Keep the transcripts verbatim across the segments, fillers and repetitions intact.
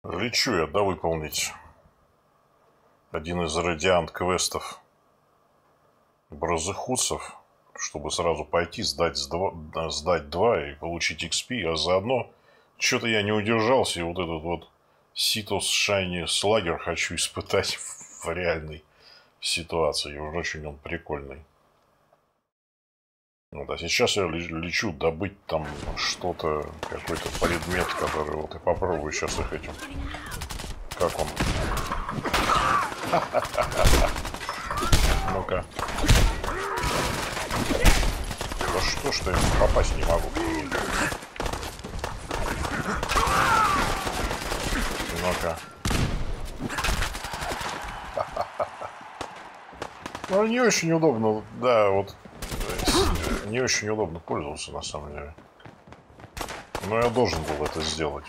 Лечу я, да, выполнить один из радиант-квестов бразыхутцев, чтобы сразу пойти, сдать, два, сдать два и получить икс пи, а заодно что-то я не удержался, и вот этот вот Ситос Шайни Слагер хочу испытать в реальной ситуации. Уж очень он прикольный. Вот, а сейчас я лечу добыть там что-то, какой-то предмет, который вот и попробую сейчас их этим. Как он? Ну-ка. Да что ж ты, попасть не могу. Ну-ка. Ну, не очень удобно, да, вот. Не очень удобно пользоваться, на самом деле. Но я должен был это сделать.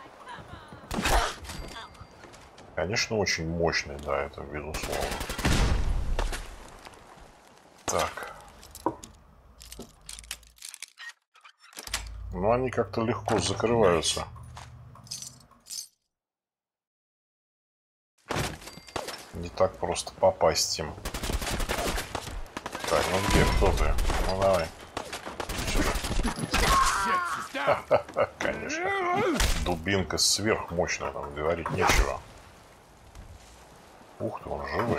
Конечно, очень мощный, да, это безусловно. Так. Ну, они как-то легко закрываются. Не так просто попасть им. Так, ну где, кто ты? Ну давай. Конечно. Дубинка сверхмощная, там говорить нечего. Ух ты, он живой.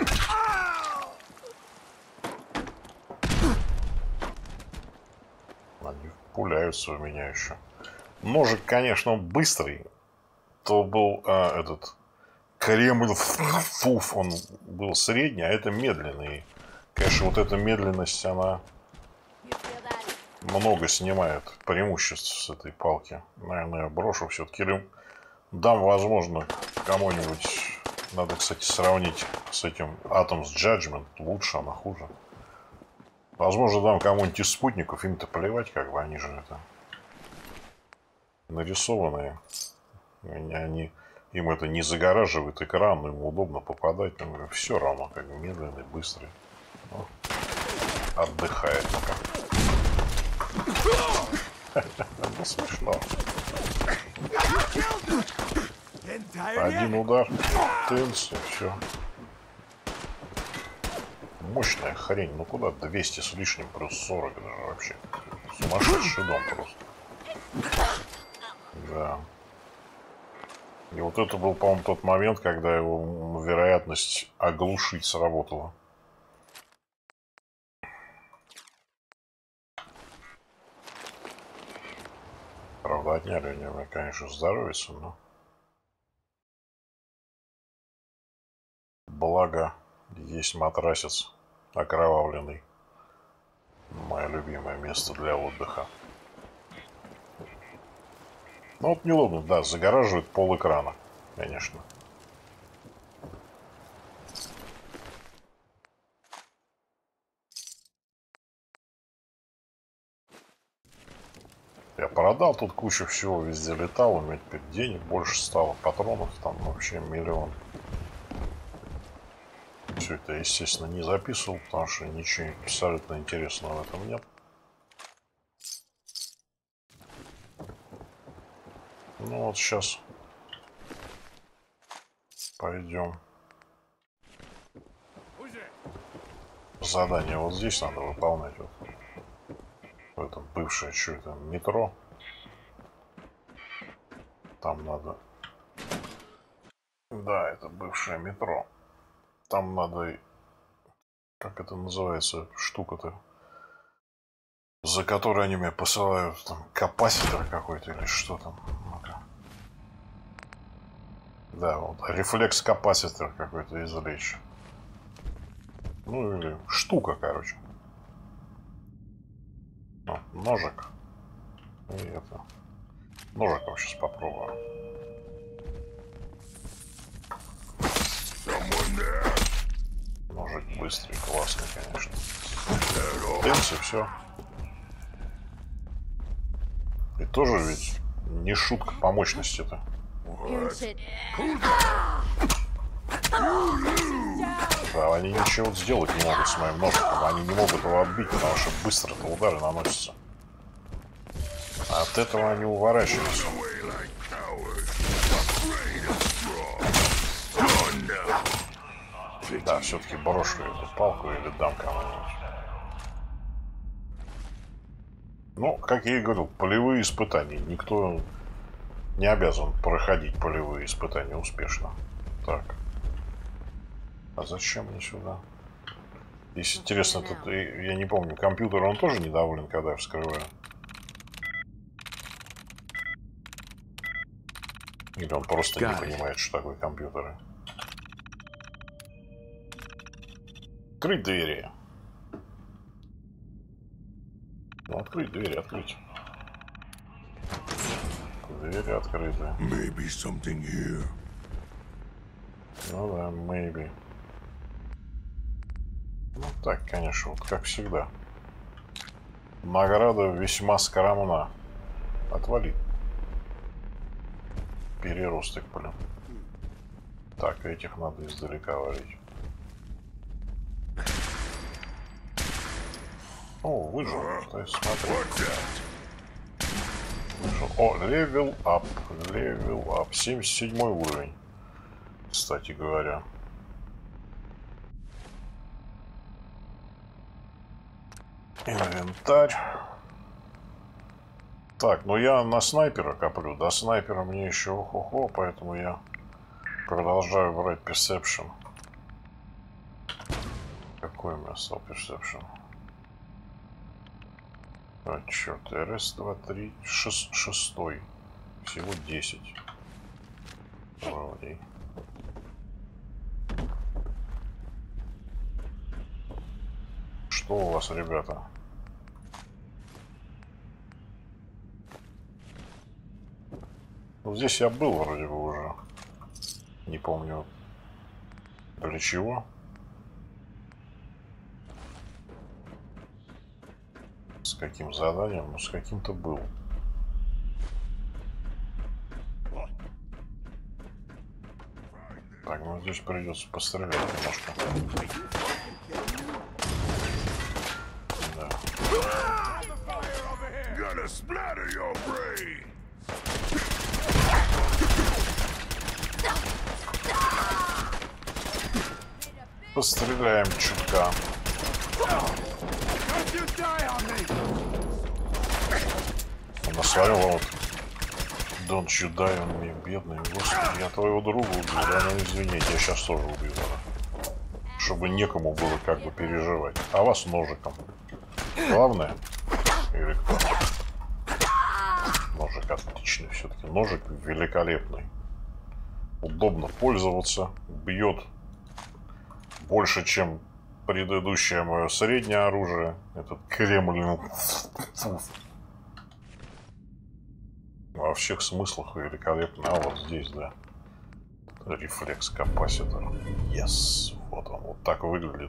Они пуляются у меня еще. Ножик, конечно, он быстрый. То был а, этот Кремль Фуф, он был средний, а это медленный. Конечно, вот эта медленность, она много снимает преимуществ с этой палки. Наверное, я брошу все-таки. Или дам, возможно, кому-нибудь. Надо, кстати, сравнить с этим Atoms Judgment. Лучше, она хуже. Возможно, дам кому-нибудь из спутников. Им-то плевать, как бы они же это нарисованные. Они, им это не загораживает экран, но им удобно попадать. Но все равно, как бы медленный, быстрый. Ну, отдыхает пока. Ну, смешно. Один удар, тынц, и все. Мощная хрень. Ну куда? двести с лишним плюс сорок даже вообще. Сумасшедший дом просто. Да. И вот это был, по-моему, тот момент, когда его вероятность оглушить сработала. Правда, отняли у него, конечно, здоровится, но... Благо, есть матрасец окровавленный. Мое любимое место для отдыха. Ну вот неудобно, да, загораживает пол экрана, конечно. Я продал тут кучу всего, везде летал, у меня теперь денег больше стало, патронов там вообще миллион. Все это, естественно, не записывал, потому что ничего абсолютно интересного в этом нет. Ну вот сейчас пойдем. Задание вот здесь надо выполнять. Вот. В этом бывшее, что это, метро. Там надо... Да, это бывшее метро. Там надо... Как это называется, штука-то? За которой они меня посылают. Там капаситор какой-то или что там. Ну-ка. Да, вот. Рефлекс-капаситор какой-то извлечь. Ну или штука, короче. Ну, ножик. И это. Ножиком сейчас попробую. Ножик быстрый, классный, конечно. Тенс и все. И тоже ведь не шутка по мощности-то. Да, они ничего сделать не могут с моим ножиком. Они не могут его отбить, потому что быстро-то удары наносятся. А от этого они уворачиваются. Да, все-таки брошу эту палку или дам кому-нибудь. Ну, как я и говорил, полевые испытания. Никто не обязан проходить полевые испытания успешно. Так. А зачем мне сюда? Если интересно, тут, я не помню, компьютер, он тоже недоволен, когда я вскрываю? Или он просто не понимает, что такое компьютеры? Открыть двери. Ну, открыть двери, открыть. Двери открыты. Maybe something here. Ну да, maybe. Ну так, конечно, вот как всегда. Награда весьма скромна. Отвали. Переросток, блин. Так, этих надо издалека варить. О, выжил. Ты смотри. Выжил. О, левел ап. Левел ап. семьдесят седьмой уровень. Кстати говоря. Инвентарь. Так, ну я на снайпера коплю. До снайпера мне еще хо-хо, поэтому я продолжаю брать Perception. Какой у меня стал Perception? А, черт, раз, два, три, шест, шестой. Всего десять уровней. Что у вас, ребята? Ну, здесь я был вроде бы уже. Не помню для чего. С каким заданием? Ну, с каким-то был. Так, ну здесь придется пострелять немножко. Да. Постреляем чутка. На своем вот. Don't you die on me, бедный. Господи, я твоего друга убил. Да, ну извините, я сейчас тоже убью. Да. Чтобы некому было как бы переживать. А вас ножиком. Главное. Или кто? Ножик отличный все-таки. Ножик великолепный. Удобно пользоваться. Бьет больше, чем предыдущее мое среднее оружие. Этот Кремль. Во всех смыслах великолепно. А вот здесь, да. Рефлекс капаситор. Yes. Вот он. Вот так выглядит.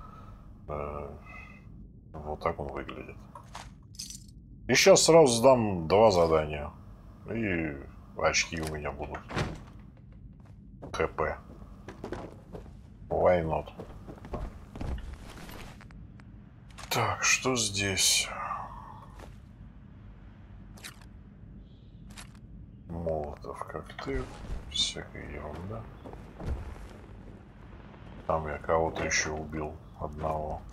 Вот так он выглядит. И сейчас сразу сдам два задания. И очки у меня будут. ХП. Why not? Так, что здесь? Молотов коктейль. Всякая ерунда. Там я кого-то еще убил. Одного.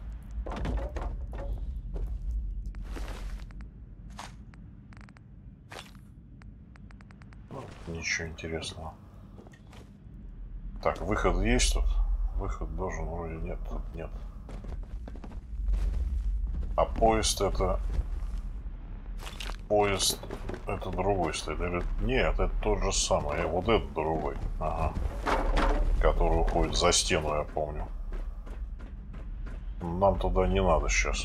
Ну, ничего интересного. Так, выход есть тут? Выход должен вроде нет. Тут нет. А поезд это... Поезд это другой стоит. Или... Нет, это тот же самый. А вот это другой. Ага. Который уходит за стену, я помню. Нам туда не надо сейчас.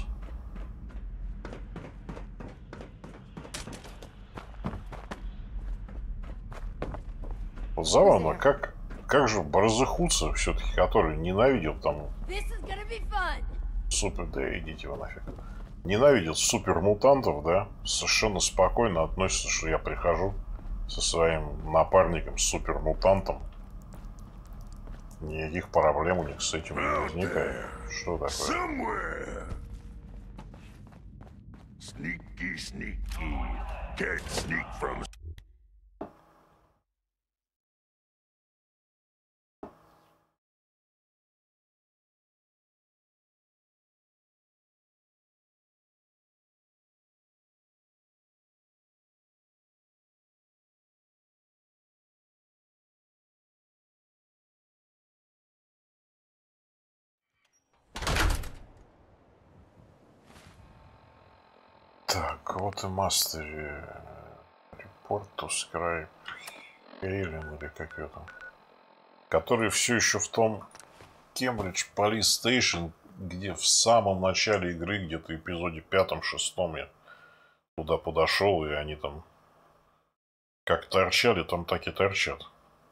Вот забавно, как, как же Барзахутса все-таки, который ненавидел там... Супер, да идите вы нафиг. Ненавидел супермутантов, да? Совершенно спокойно относится, что я прихожу со своим напарником, супермутантом. Никаких проблем у них с этим не возникает. Что такое? Sneaky, sneaky. Can't sneak from Кого-то мастере. Report to Scribe Halen или как ее там. Который все еще в том Cambridge Police Station, где в самом начале игры, где-то эпизоде пятом-шестом я туда подошел, и они там как торчали, там так и торчат.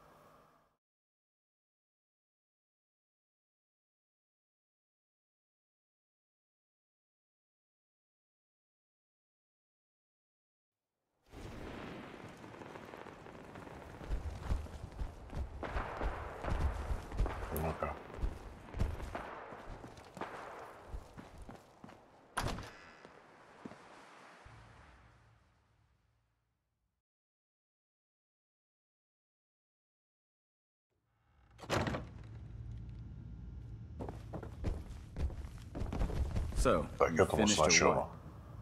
Ну-ка. So, Так, you этому finished or сначала. what?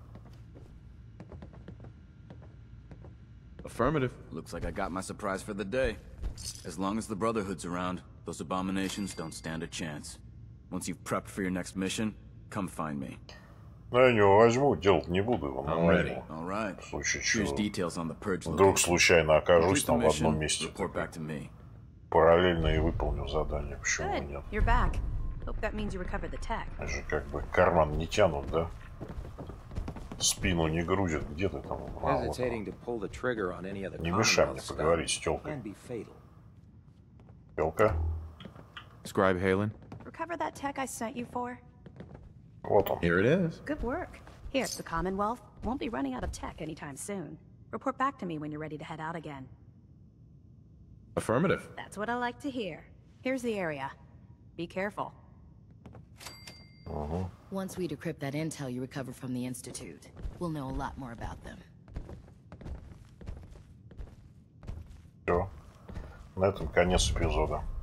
Affirmative. Looks like I got my surprise for the day. As long as the Brotherhood's around, those abominations don't stand a chance. Once you've prepped for your next mission, come find me. Ну, я его возьму, делать не буду его, но I'm ready. возьму. All right. В случае Here's чего. details on the purge Вдруг location. случайно окажусь Complete the там в одном mission, месте. report back to me. Параллельно и выполню задание. Почему Good. нет? You're back. Hope that means you recovered the tech. Они же как бы карман не тянут, да? Спину не грузят. Где ты там? А, вот Hesitating to pull the trigger on any of the Не мешай мне Commonwealth поговорить с scum тёлкой. can be fatal. Тёлка? Scribe Halen. Recover that tech I sent you for? Вот он. Here it is. Good work. Here, the Commonwealth won't be running out of tech anytime soon. Report back to me when you're ready to head out again. Affirmative. That's what I like to hear. Here's the area. Be careful. Once we decrypt that intel you recovered from the Institute, we'll know a lot more about them. Все. На этом конец эпизода.